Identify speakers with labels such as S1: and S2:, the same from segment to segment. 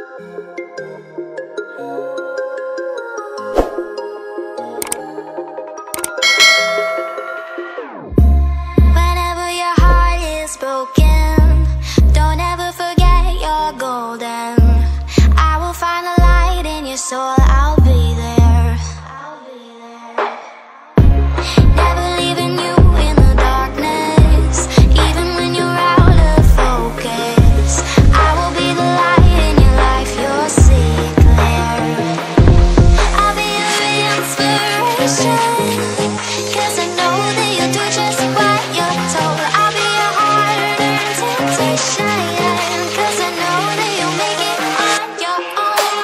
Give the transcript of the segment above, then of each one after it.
S1: Whenever your heart is broken, don't ever forget you're golden. I will find the light in your soul, I'll be there. Never leaving you in the darkness, even when you're out of focus. I will be the light in your life, you'll see it clear. I'll be your inspiration, 'cause I know that you'll do just what you're told. I'll be your heart and temptation, 'cause I know that you'll make it on your own.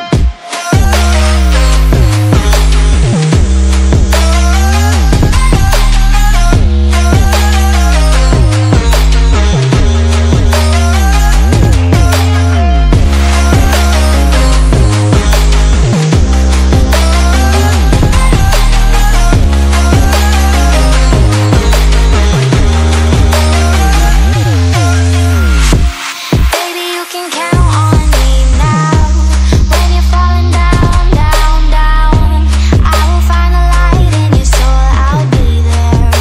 S1: Baby, you can count on me now. When you're falling down, down, down, I will find the light in your soul, I'll be there.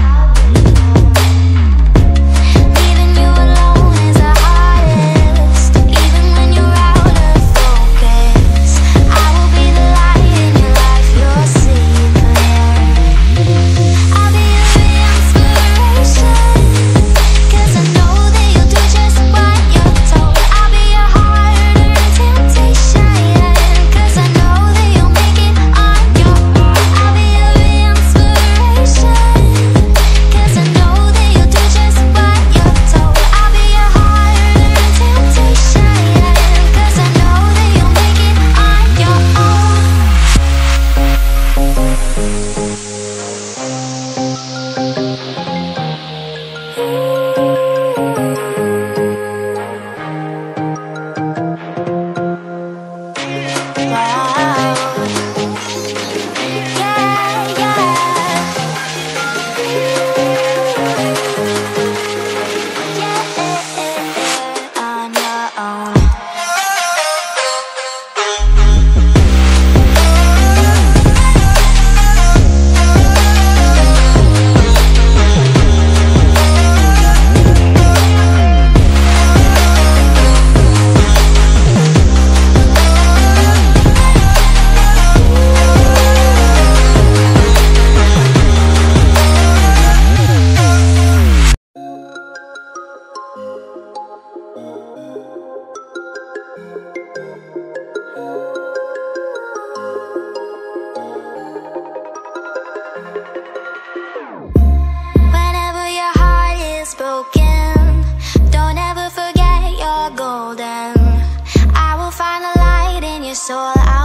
S1: Leaving you alone is the hardest, even when you're out of focus. I will be the light in your life, you'll see it clear. I'll be your inspiration, 'cause I know that you'll do just what you're told. I'll be your heart and temptation, 'cause I know that you'll make it on your own. I'll be your inspiration, 'cause I know that you'll do just what you're told. I'll be your heart and temptation, 'cause I know that you'll make it on your own. Wow. Yeah, yeah. On your own. Whenever your heart is broken, don't ever forget you're golden. I will find the light in your soul,